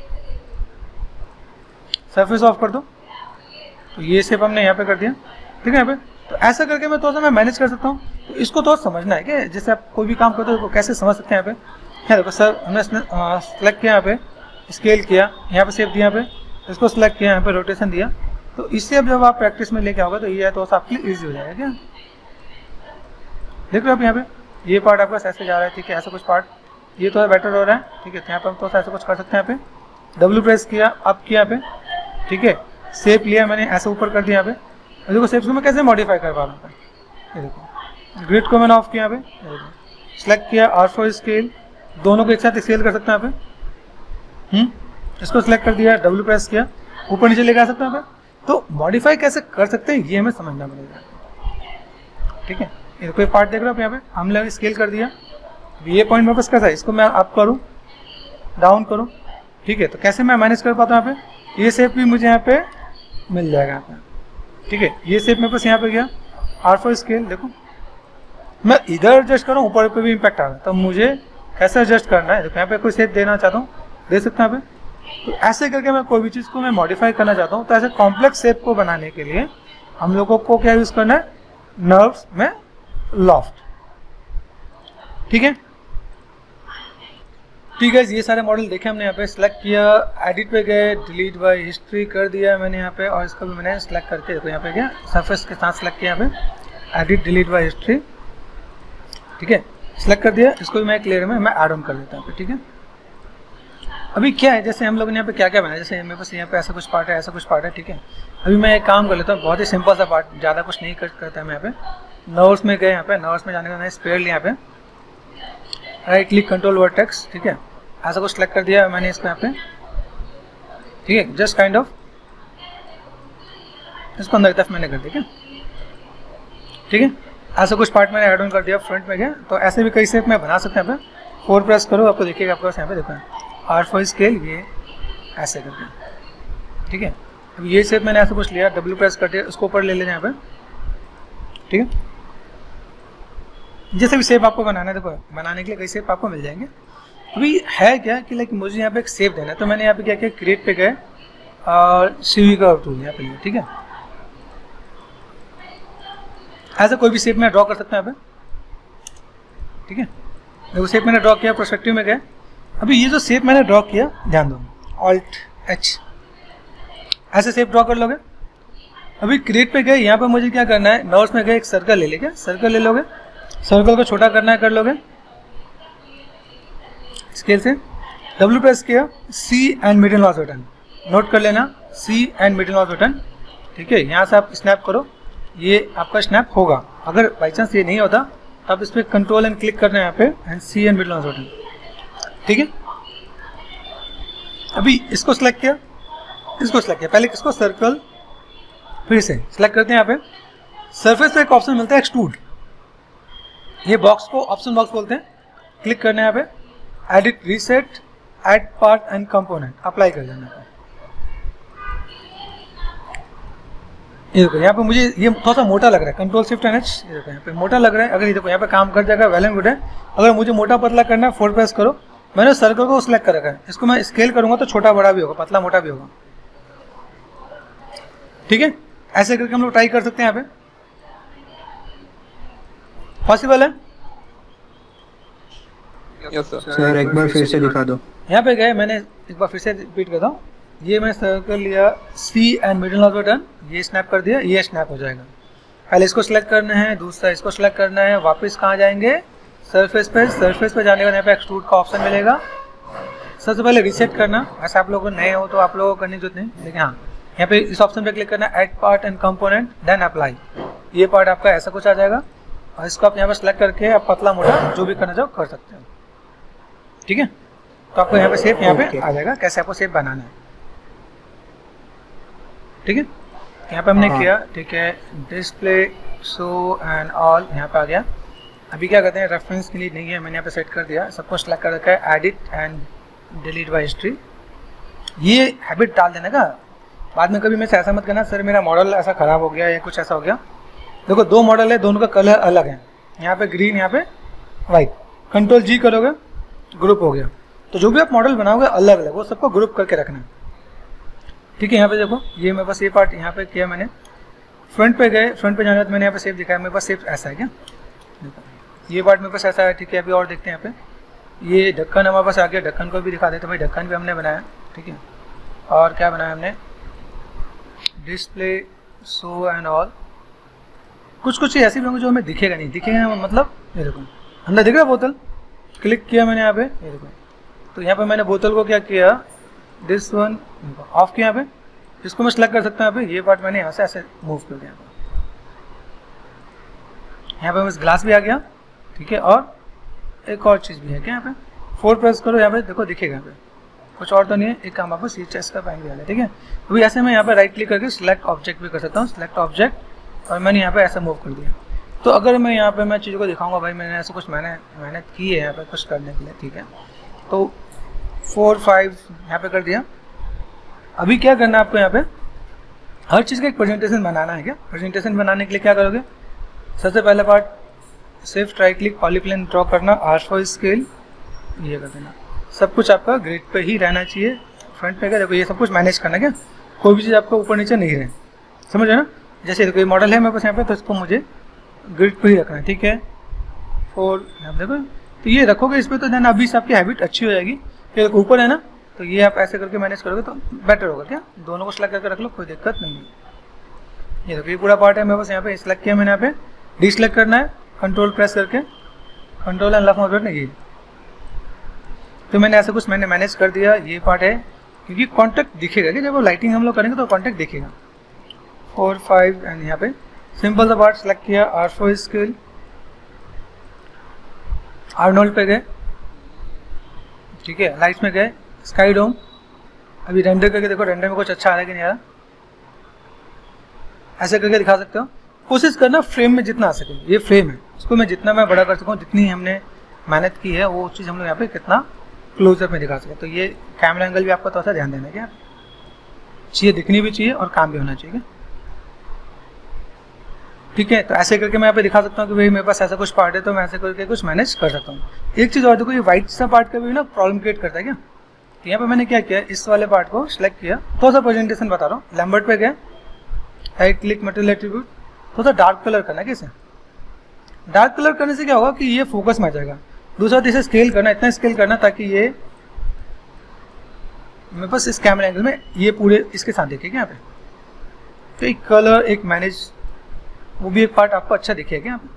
सरफेस ऑफ कर दो, तो ये शेप हमने यहाँ पे कर दिया, ठीक है। यहाँ पे तो ऐसा करके मैं थोड़ा सा मैं मैनेज कर सकता हूँ। तो इसको थोड़ा समझना है कि जैसे आप कोई भी काम करते हो तो कैसे समझ सकते हैं। यहाँ पे यहाँ देखो सर, हमने सेलेक्ट किया, यहाँ पे स्केल किया, यहाँ पे शेप दिया, यहाँ पे इसको सेलेक्ट किया, यहाँ पे रोटेशन दिया। तो इससे अब जब आप प्रैक्टिस में लेके आओगे तो ये थोड़ा सा आपके लिए ईजी हो जाएगा। क्या देख रहे हो आप, यहाँ पे ये पार्ट आपका ऐसे जा रहा है, ठीक है, ऐसा कुछ पार्ट ये थोड़ा बेटर हो रहा है, ठीक है। तो यहाँ पे हम थोड़ा ऐसा कुछ कर सकते हैं। यहाँ पे डब्ल्यू प्रेस किया, अप किया यहाँ पे, ठीक है, शेप लिया मैंने, ऐसे ऊपर कर दिया यहाँ पे। देखो शेप्स को मैं कैसे मॉडिफाई कर पा रहा हूँ, ये देखो ग्रिड को मैंने ऑफ किया यहाँ पे, सेलेक्ट किया आर फोर स्केल, दोनों को एक साथ स्केल कर सकते हैं यहाँ पे। हम्म इसको सिलेक्ट कर दिया, डब्ल्यू प्रेस किया, ऊपर नीचे लेके आ सकते हैं यहाँ पे। तो मॉडिफाई कैसे कर सकते हैं ये हमें समझना पड़ेगा, ठीक है। ये कोई पार्ट देख रहे हो आप, यहाँ पे हमने स्केल कर दिया, ये पॉइंट मेरे पास कैसा है, इसको मैं अप करूँ, डाउन करूँ, ठीक है। तो कैसे मैं मैनेज कर पाता हूँ यहाँ पे, ये शेप भी मुझे यहाँ पे मिल जाएगा यहाँ पे, ठीक है। ये शेप मेरे पास यहाँ पे गया, आर फोर स्केल, देखो मैं इधर एडजस्ट कर रहा हूँ, ऊपर पे भी इम्पैक्ट आ रहा है, तो मुझे कैसे एडजस्ट करना है। देखो यहाँ पे कोई शेप देना चाहता हूँ, दे सकते हैं यहाँ पे। तो ऐसे करके मैं कोई भी चीज़ को मैं मॉडिफाई करना चाहता हूँ, तो ऐसे कॉम्प्लेक्स शेप को बनाने के लिए हम लोगों को क्या यूज़ करना है, नर्व्स में लॉफ्ट, ठीक है। ठीक है, ये सारे मॉडल देखे हमने, यहाँ पे सिलेक्ट किया, एडिट पे गए, डिलीट बाय हिस्ट्री कर दिया मैंने यहाँ पे, और इसको भी मैंने सिलेक्ट करके देखो यहाँ पे गया, सरफेस के साथ सिलेक्ट किया, यहाँ पे एडिट डिलीट बाय हिस्ट्री, ठीक है, सिलेक्ट कर दिया। इसको भी मैं एक लेयर में मैं ऐड ऑन कर देता हूँ, ठीक है। अभी क्या है, जैसे हम लोगों ने यहाँ पे क्या क्या बनाया, जैसे मेरे पास यहाँ पे ऐसा कुछ पार्ट है, ऐसा कुछ पार्ट है, ठीक है। अभी मैं एक काम कर लेता हूँ, बहुत ही सिंपल सा पार्ट, ज़्यादा कुछ नहीं कर करता है मैं यहाँ पे। नर्व्स में गए, यहाँ पे नर्व्स में जाने का मैंने स्पेयर लिया, यहाँ पे राइट क्लिक कंट्रोल वर्टेक्स, ठीक है, ऐसा कुछ सेलेक्ट कर दिया मैंने इसको यहाँ पे, ठीक है। जस्ट काइंड ऑफ इसको अंदर की तरफ मैंने कर दिया। ठीक है, ऐसा कुछ पार्ट मैंने ऐड ऑन कर दिया फ्रंट में गया। तो ऐसे भी कई शेप में बना सकते हैं। यहाँ पे फोर प्रेस करो, आपको देखिएगा आपके पास यहाँ पे देखो आर फोर स्केल ये ऐसे करके। ठीक है, अब ये शेप मैंने ऐसा कुछ लिया, डब्ल्यू प्रेस कर दिया, उसको ऊपर ले लेना यहाँ पे। ठीक है, जैसे भी शेप आपको बनाना है, देखो बनाने के लिए कई शेप आपको मिल जाएंगे। अभी है क्या कि लाइक मुझे यहाँ पे एक शेप देना है, तो मैंने यहाँ पे क्या किया, क्रिएट पे गए और सीवी कर्व टूल यहाँ पे लिया। ठीक है, ऐसा कोई भी शेप में ड्रॉ कर सकते हैं यहाँ पे। ठीक है, देखो शेप मैंने ड्रॉ किया, पर्सपेक्टिव में गए। अभी ये जो शेप मैंने ड्रॉ किया, ध्यान दो, ऑल्ट एच, ऐसे शेप ड्रॉ कर लोगे। अभी क्रिएट पे गए, यहाँ पे मुझे क्या करना है, नोट्स में गए, एक सर्कल ले लेंगे, सर्कल ले लोगे, सर्कल को छोटा करना है कर लोगे स्केल से, डब्ल्यू प्रेस किया, C and middle mouse button note कर लेना, C and middle mouse button. ठीक है, यहाँ से आप स्नैप करो, ये आपका स्नैप होगा। अगर बाई चांस ये नहीं होता तो आप इस पर कंट्रोल एंड क्लिक करना है यहाँ पे, and C and middle mouse button. ठीक है, अभी इसको सिलेक्ट किया, इसको सिलेक्ट किया, पहले किसको, सर्कल, फिर से सिलेक्ट करते हैं। यहाँ पे सरफेस पे एक ऑप्शन मिलता है एक्सट्रूड, ये बॉक्स को ऑप्शन बॉक्स बोलते हैं। क्लिक करना है यहाँ पे, edit, reset, add part and component, apply कर देना है। ये देखो यहाँ पे मुझे ये थोड़ा सा मोटा लग रहा है, कंट्रोल शिफ्ट एंड एच, ये देखो यहाँ पे मोटा लग रहा है। अगर ये देखो यहाँ पे काम कर जाएगा, वेल एंड गुड है। अगर मुझे मोटा पतला करना है, फोर प्रेस करो, मैंने सर्कल को सिलेक्ट कर रखा है, इसको मैं स्केल करूंगा तो छोटा बड़ा भी होगा, पतला मोटा भी होगा। ठीक है, ऐसे करके हम लोग ट्राई कर सकते हैं। यहाँ पे पॉसिबल है। Yes sir. सर एक बार फिर से दिखा दो। यहाँ पे गए, मैंने एक बार फिर से रिपीट करता हूँ, ये मैंने सर्कल लिया, C and middle mouse button, ये स्नैप कर दिया, ये स्नैप हो जाएगा। पहले इसको सिलेक्ट करना है, दूसरा इसको सिलेक्ट करना है, वापस कहाँ जाएंगे, सरफेस पे, सरफेस पे जाने के बाद यहाँ पे एक्सट्रूड का ऑप्शन मिलेगा। सबसे पहले रीसेट करना, ऐसा आप लोग नए हो तो आप लोगों को करने की जरूरत नहीं, लेकिन हाँ यहाँ पे इस ऑप्शन पे क्लिक करना, add part and component, then apply. ये पार्ट आपका ऐसा कुछ आ जाएगा, और इसको आप यहाँ पे सिलेक्ट करके आप पतला मोटा जो भी करना चाहो कर सकते हो। ठीक है, तो आपको यहाँ पे शेप यहाँ पे आ जाएगा, कैसे आपको शेप बनाना है। ठीक है, यहाँ पे हमने किया। ठीक है, डिस्प्ले, शो एंड ऑल यहाँ पे आ गया। अभी क्या करते हैं, रेफरेंस के लिए नहीं है, मैंने यहाँ पे सेट कर दिया, सबको सिलेक्ट कर रखा है, edit and delete by history. ये हैबिट डाल देने का, बाद में कभी मैं ऐसा मत करना सर मेरा मॉडल ऐसा खराब हो गया या कुछ ऐसा हो गया। देखो दो मॉडल है, दोनों का कलर अलग है, यहाँ पे ग्रीन, यहाँ पे वाइट। कंट्रोल जी करोगे, ग्रुप हो गया। तो जो भी आप मॉडल बनाओगे अलग अलग, वो सबको ग्रुप करके रखना है। ठीक है, यहाँ पे देखो ये मेरे पास ये पार्ट यहाँ पे किया मैंने, फ्रंट पे गए, फ्रंट पे जाने बाद मैंने यहाँ पे शेप दिखाया, मेरे पास शेप ऐसा है क्या, देखो ये पार्ट मेरे पास ऐसा है। ठीक है, अभी और देखते हैं यहाँ पे, ये ढक्कन हमारे पास आ गया, ढक्कन को भी दिखा देते भाई, ढक्कन भी हमने बनाया। ठीक है, और क्या बनाया हमने, डिस्प्ले, शो एंड ऑल। कुछ कुछ ऐसी भी होंगे जो हमें दिखेगा नहीं, दिखेगा मतलब ये देखो अंदर दिख रहा है बोतल, क्लिक किया मैंने यहाँ पे, ये देखो, तो यहाँ पे मैंने बोतल को क्या किया, दिस वन ऑफ किया यहाँ पे, इसको मैं सेलेक्ट कर सकता हूँ यहाँ पे, ये पार्ट मैंने यहाँ से ऐसे मूव कर दिया, यहाँ पे बस ग्लास भी आ गया। ठीक है, और एक और चीज़ भी है क्या, यहाँ पे फोर प्रेस करो, यहाँ पे देखो दिखेगा, यहाँ पे कुछ और तो नहीं है, एक काम आपको सी चेस्ट का पैन भी आ गया। ठीक है, अभी ऐसे मैं यहाँ पे राइट क्लिक करके सिलेक्ट ऑब्जेक्ट भी कर सकता हूँ, सिलेक्ट ऑब्जेक्ट, और मैंने यहाँ पे ऐसा मूव कर दिया। तो अगर मैं यहाँ पे मैं चीज़ों को दिखाऊंगा भाई मैंने ऐसा कुछ मैंने मेहनत की है यहाँ पे कुछ करने के लिए। ठीक है, तो फोर फाइव यहाँ पे कर दिया। अभी क्या करना है आपको, यहाँ पे हर चीज़ का एक प्रेजेंटेशन बनाना है क्या। प्रेजेंटेशन बनाने के लिए क्या करोगे, सबसे पहला पार्ट सिर्फ राइट क्लिक, पॉलीप्लेन ड्रॉ करना, आर फोर स्केल, ये कर देना। सब कुछ आपका ग्रिड पे ही रहना चाहिए, फ्रंट पे क्या देखो ये सब कुछ मैनेज करना क्या, कोई भी चीज़ आपका ऊपर नीचे नहीं रहे, समझ रहे ना। जैसे देखो ये मॉडल है मेरे पास यहाँ पे, तो इसको मुझे ग्रिड पे ही रखना है। ठीक है, फोर आप देखो, तो ये रखोगे इस पर, तो देन अभी से आपकी हैबिट अच्छी हो जाएगी। फिर ऊपर है ना, तो ये आप ऐसे करके मैनेज करोगे तो बेटर होगा क्या, दोनों को सिलेक्ट करके रख लो, कोई दिक्कत नहीं है। ये देखो ये पूरा पार्ट है मेरे पास यहाँ पे, सिलेक्ट किया मैंने, यहाँ पे डी सिलेक्ट करना है, कंट्रोल प्रेस करके, control and left mouse button, ये तो मैंने ऐसा कुछ मैंने मैनेज कर दिया। ये पार्ट है क्योंकि कॉन्टेक्ट दिखेगा कि जब वो लाइटिंग हम लोग करेंगे तो कॉन्टेक्ट दिखेगा। फोर फाइव एंड यहाँ पे सिंपल सा पार्ट सेलेक्ट किया, आर फोर स्केल, आर्नोल्ड पे गए। ठीक है, लाइट्स में गए, स्काई डोम, अभी रेंडर करके देखो रेंडर में कुछ अच्छा आ रहा है कि नहीं आ रहा। ऐसे करके दिखा सकते हो। कोशिश करना फ्रेम में जितना आ सके, ये फ्रेम है, इसको मैं जितना मैं बड़ा कर सकूँ, जितनी हमने मेहनत की है वो चीज़ हम लोग यहाँ पे कितना क्लोजर में दिखा सके। तो ये कैमरा एंगल भी आपको थोड़ा सा ध्यान देना है, क्या चाहिए, दिखनी भी चाहिए और काम भी होना चाहिए। ठीक है, तो ऐसे करके मैं यहाँ पे दिखा सकता हूँ कि भाई मेरे पास ऐसा कुछ पार्ट है तो मैं ऐसे करके कुछ मैनेज कर सकता हूँ। एक चीज़ और देखो, ये व्हाइट सा पार्ट का भी ना प्रॉब्लम क्रिएट करता है क्या। तो यहाँ पे मैंने क्या किया, इस वाले पार्ट को सिलेक्ट किया, थोड़ा सा प्रेजेंटेशन बता रहा हूँ, लैम्बर्ट पे गया, राइट क्लिक मटेरियल एट्रीब्यूट, थोड़ा सा डार्क कलर करना है। कैसे डार्क कलर करने से क्या होगा कि ये फोकस में आ जाएगा। दूसरा इसे स्केल करना, इतना स्केल करना ताकि ये मेरे पास इस कैमरा एंगल में ये पूरे इसके साथ दिखेगा यहाँ पे। तो एक कलर, एक मैनेज, वो भी एक पार्ट आपको अच्छा दिखेगा यहाँ पे।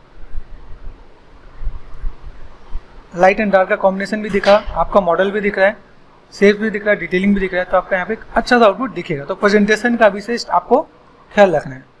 लाइट एंड डार्क का कॉम्बिनेशन भी दिखा, आपका मॉडल भी दिख रहा है, शेप भी दिख रहा है, डिटेलिंग भी दिख रहा है, तो आपका यहाँ पे एक अच्छा सा आउटपुट दिखेगा। तो प्रेजेंटेशन का विशेष आपको ख्याल रखना है।